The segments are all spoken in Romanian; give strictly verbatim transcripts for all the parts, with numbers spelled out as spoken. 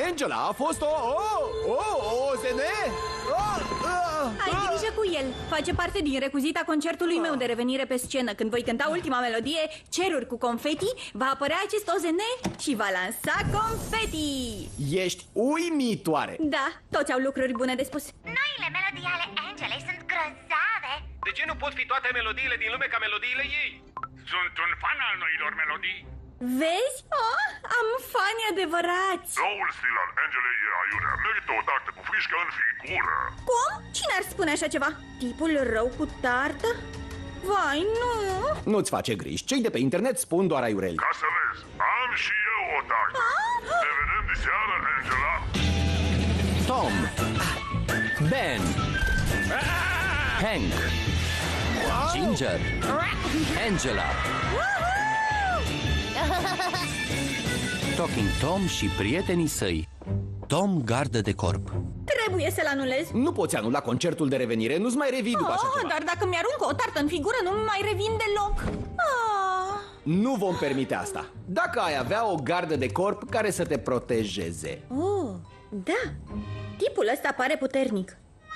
Angela a fost o... o... o... o Z N? Ai grijă cu el. Face parte din recuzita concertului meu de revenire pe scenă. Când voi cânta ultima melodie, Ceruri cu confeti, va apărea acest O Z N și va lansa confeti. Ești uimitoare. Da, toți au lucruri bune de spus. Noile melodii ale Angelei sunt grozave. De ce nu pot fi toate melodiile din lume ca melodiile ei? Sunt un fan al noilor melodii. Vezi? Oh, am fani adevărați. Noul stil al Angelei e aiurea. Merită o tartă cu frișcă în figură. Cum? Cine ar spune așa ceva? Tipul rău cu tartă? Vai, nu! Nu-ți face griji, cei de pe internet spun doar aiureli. Ca să vezi, am și eu o tartă. Ne vedem de seară, Angela. Tom, Ben, Hank, Ginger, Angela, Talking Tom și prietenii săi. Tom, gardă de corp. Trebuie să-l anulez. Nu poți anula concertul de revenire, nu-ți mai revii după așa Oh, ceva. dar dacă mi-aruncă o tartă în figură, nu mai revin deloc. Ah. Nu vom permite asta. Dacă ai avea o gardă de corp care să te protejeze. Oh, da. Tipul ăsta pare puternic.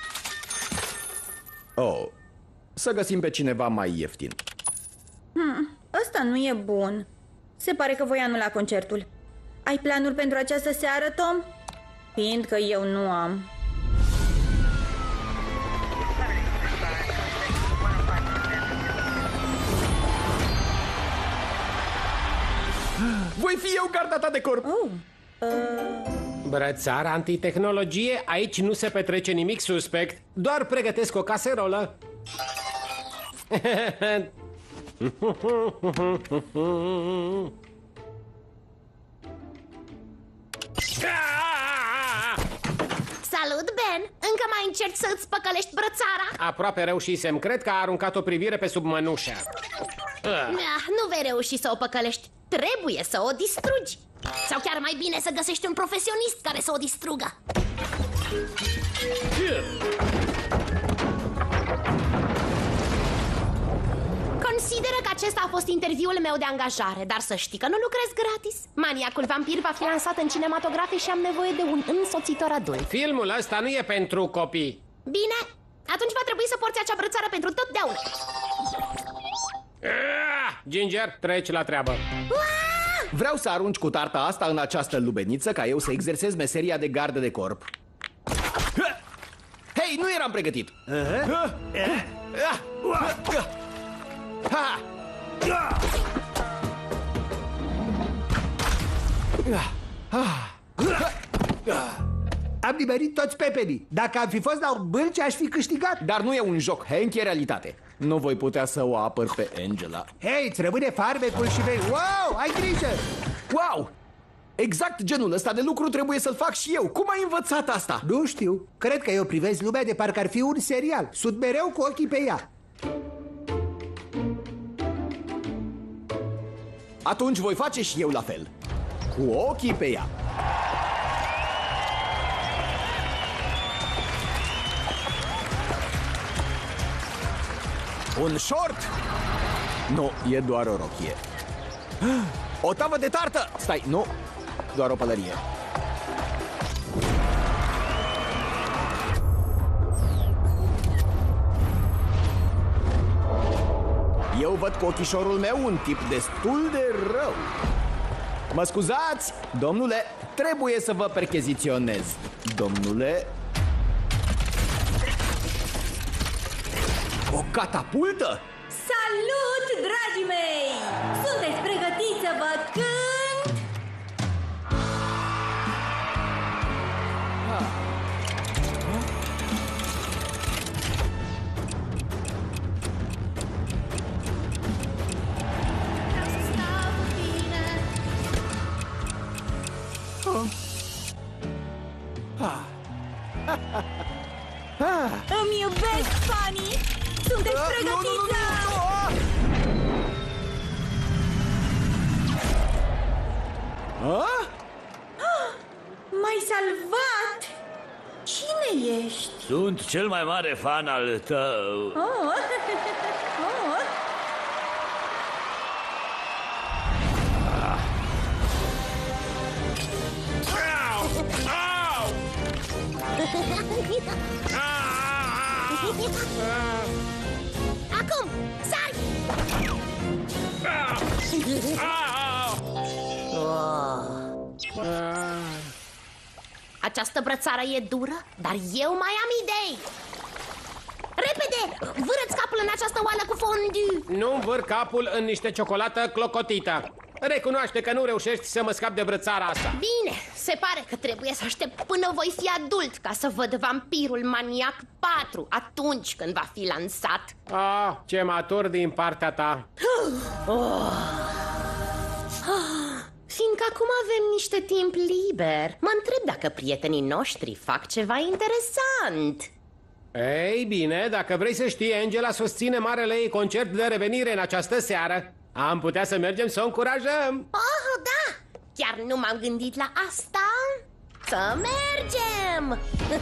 Oh, să găsim pe cineva mai ieftin. Hmm, ăsta nu e bun. Se pare că voi anula concertul. Ai planuri pentru această seară, Tom? Fiindcă eu nu am. Voi fi eu garda ta de corp. Oh. Uh... Brățar antitehnologie, aici nu se petrece nimic suspect. Doar pregătesc o caserolă. Salut, Ben! Încă mai încerci să-ți păcălești brățara? Aproape reușisem, cred că a aruncat o privire pe sub mănușă. Ah, nu vei reuși să o păcălești. Trebuie să o distrugi. Sau chiar mai bine să găsești un profesionist care să o distrugă. Consideră că acesta a fost interviul meu de angajare, dar să știi că nu lucrez gratis. Maniacul vampir va fi lansat în cinematografe și am nevoie de un însoțitor adult. Filmul ăsta nu e pentru copii. Bine, atunci va trebui să porți acea brățară pentru totdeauna. Ginger, treci la treabă. Vreau să arunci cu tarta asta în această lubeniță ca eu să exersez meseria de gardă de corp. Hei, nu eram pregătit. Am nimerit toți pepenii. Dacă am fi fost la un bâlci, aș fi câștigat. Dar nu e un joc, Hank, e realitate. Nu voi putea să o apăr pe Angela. Hei, îți rămâne farmecul și vei... Wow, ai grijă! Wow! Exact genul ăsta de lucru trebuie să-l fac și eu. Cum ai învățat asta? Nu știu. Cred că eu privesc lumea de parcă ar fi un serial. Sunt mereu cu ochii pe ea. Atunci voi face și eu la fel. Cu ochii pe ea. Un short? Nu, e doar o rochie. O tavă de tartă! Stai, nu, doar o pălărie. Eu văd cu ochișorul meu un tip destul de rău. Mă scuzați, domnule, trebuie să vă percheziționez. Domnule... O catapultă? Salut, dragii mei! Sunteți pregătiți să vă cânt? Vreau să stau cu tine. Îmi iubesc fanii! Sunteți pregătiți? M-ai salvat! Cine ești? Sunt cel mai mare fan al tău. Oh. Oh. Acum, sari! Această brățară e dură, dar eu mai am idei. Repede! Vâră-ți capul în această oală cu fondue. Nu învâr capul în niște ciocolată clocotită. Recunoaște că nu reușești să mă scapi de brățara asta. Bine, se pare că trebuie să aștept până voi fi adult ca să văd Vampirul Maniac patru, atunci când va fi lansat. Ah, ce matur din partea ta. Oh. Fiindcă acum avem niște timp liber, mă întreb dacă prietenii noștri fac ceva interesant. Ei bine, dacă vrei să știi, Angela susține marele ei concert de revenire în această seară. Am putea să mergem să o încurajăm. Oh, da! Chiar nu m-am gândit la asta. Să mergem!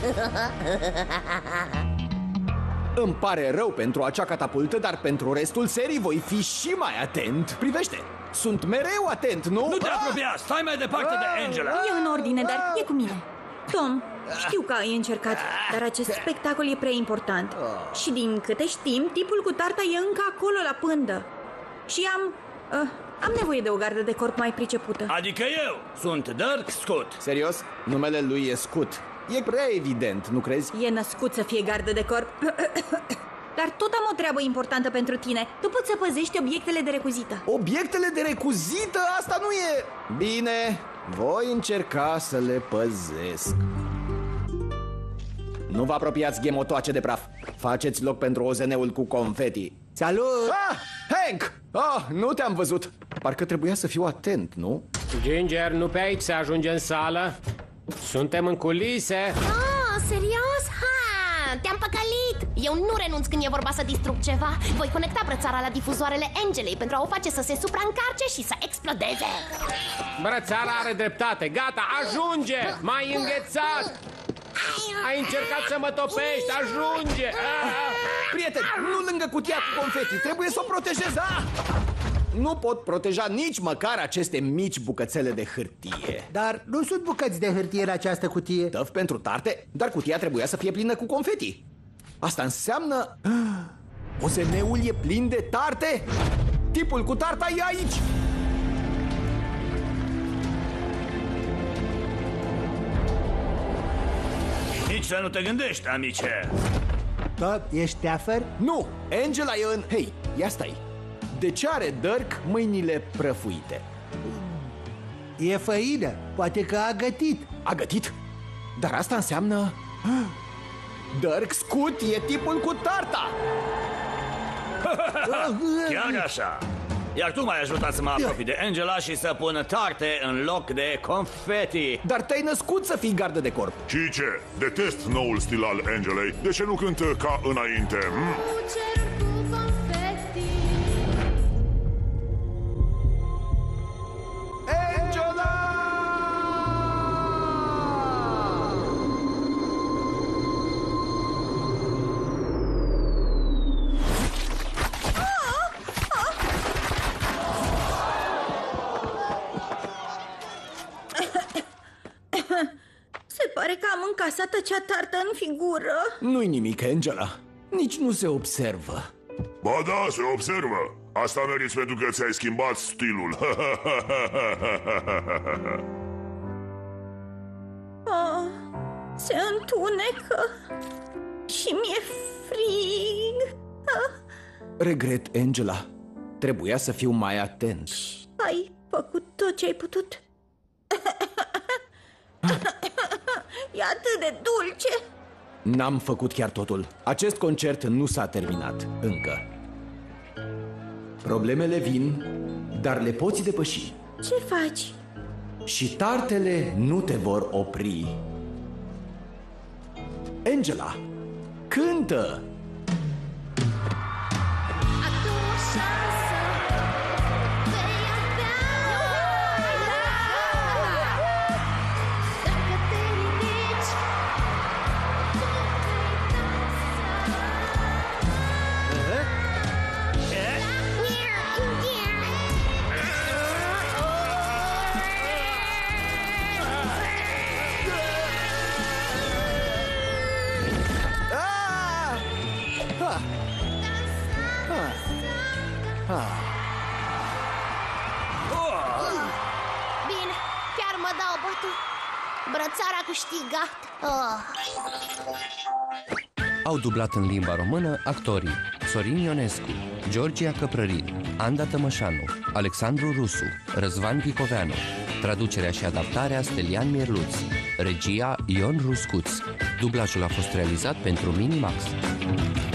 Îmi pare rău pentru acea catapultă, dar pentru restul serii voi fi și mai atent. Privește, sunt mereu atent, nu? Nu te apropia, stai mai departe de Angela. E în ordine, dar e cu mine. Tom, știu că ai încercat, dar acest spectacol e prea important. Și din câte știm, tipul cu tarta e încă acolo la pândă. Și am... Uh, am nevoie de o gardă de corp mai pricepută. Adică eu sunt Dirk Scut. Serios? Numele lui e Scut. E prea evident, nu crezi? E născut să fie gardă de corp. Dar tot am o treabă importantă pentru tine. Tu poți să păzești obiectele de recuzită. Obiectele de recuzită? Asta nu e... Bine, voi încerca să le păzesc. Nu vă apropiați, ghemotoace de praf. Faceți loc pentru O Z N-ul cu confeti. Salut! Ah, Hank! Ah, nu te-am văzut. Parcă trebuia să fiu atent, nu? Ginger, nu pe aici se ajunge în sală. Suntem în culise. Oh, serios? Ha! Te-am păcălit! Eu nu renunț când e vorba să distrug ceva. Voi conecta brățara la difuzoarele Angelei pentru a o face să se supraîncarce și să explodeze. Brățara are dreptate. Gata, ajunge! M-ai înghețat! Ai încercat să mă topești, ajunge! Ah! Prieteni, nu lângă cutia cu confeti. Trebuie să o protejez. Ah! Nu pot proteja nici măcar aceste mici bucățele de hârtie. Dar nu sunt bucăți de hârtie în această cutie. Tăf pentru tarte, dar cutia trebuia să fie plină cu confeti. Asta înseamnă... O Z N-ul e plin de tarte? Tipul cu tarta e aici! Nici să nu te gândești, amice. Tot, ești teafăr? Nu, Angela e în... Hei, ia stai. De ce are Dirk mâinile prăfuite? E făină, poate că a gătit. A gătit? Dar asta înseamnă... Dirk Scut e tipul cu tarta! Chiar așa. Iar tu m-ai ajutat să mă apropii de Angela și să pun tarte în loc de confeti. Dar te-ai născut să fii gardă de corp. Și ce? Detest noul stil al Angelei. De ce nu cântă ca înainte? Hm? Angela! Se pare că am încasat acea tartă în figură. Nu-i nimic, Angela. Nici nu se observă. Ba da, se observă. Asta meriți pentru că ți-ai schimbat stilul. Oh, se întunecă și mi-e frig. Ah, Regret, Angela. Trebuia să fiu mai atent. ai făcut tot ce ai putut. E atât de dulce. N-am făcut chiar totul. Acest concert nu s-a terminat încă. Problemele vin, dar le poți depăși. Ce faci? Și tartele nu te vor opri. Angela, cântă! Bine, chiar mă dau bătut. Brățara a câștigat. Oh. Au dublat în limba română actorii Sorin Ionescu, Georgia Căprărin, Anda Tămășanu, Alexandru Rusu, Răzvan Vicoveanu. Traducerea și adaptarea Stelian Mierluț. Regia Ion Ruscuț. Dublajul a fost realizat pentru Minimax.